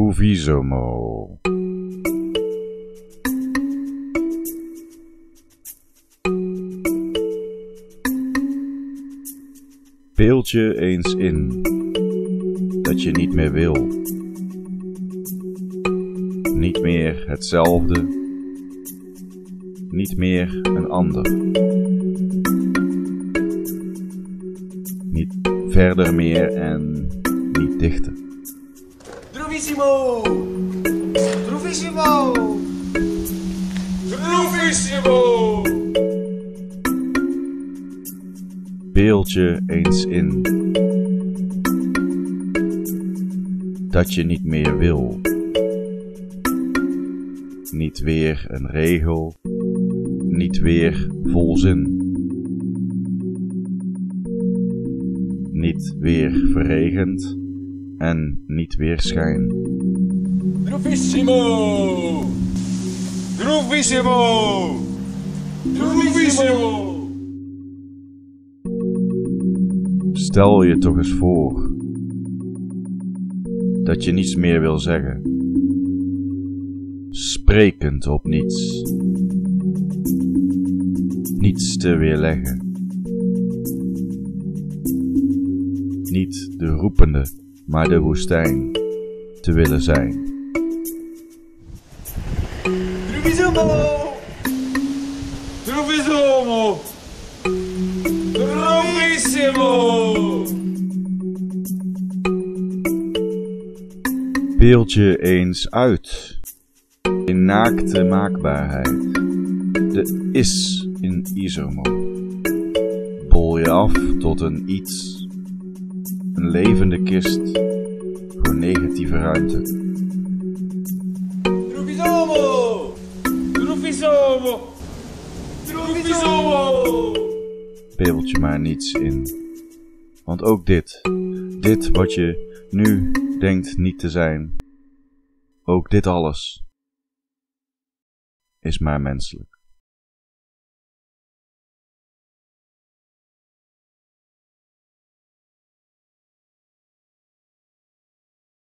Troevisomo. Beeld je eens in dat je niet meer wil. Niet meer hetzelfde. Niet meer een ander. Niet verder meer en niet dichter. Troevisimo! Troevisimo! Troevisimo! Beeld je eens in dat je niet meer wil. Niet weer een regel, niet weer volzin. Niet weer verregend en niet weer schijn. Troevisimo! Troevisimo! Troevisimo! Stel je toch eens voor dat je niets meer wil zeggen, sprekend op niets, niets te weerleggen, niet de roepende, maar de woestijn te willen zijn. Troevisimo! Troevisimo! Troevisimo! Beeld je eens uit in naakte maakbaarheid, de is in Isomo. Bol je af tot een iets, een levende kist voor negatieve ruimte. Troevisimo! Troevisimo! Troevisimo! Beeld je maar niets in, want ook dit wat je nu denkt niet te zijn, ook dit alles is maar menselijk.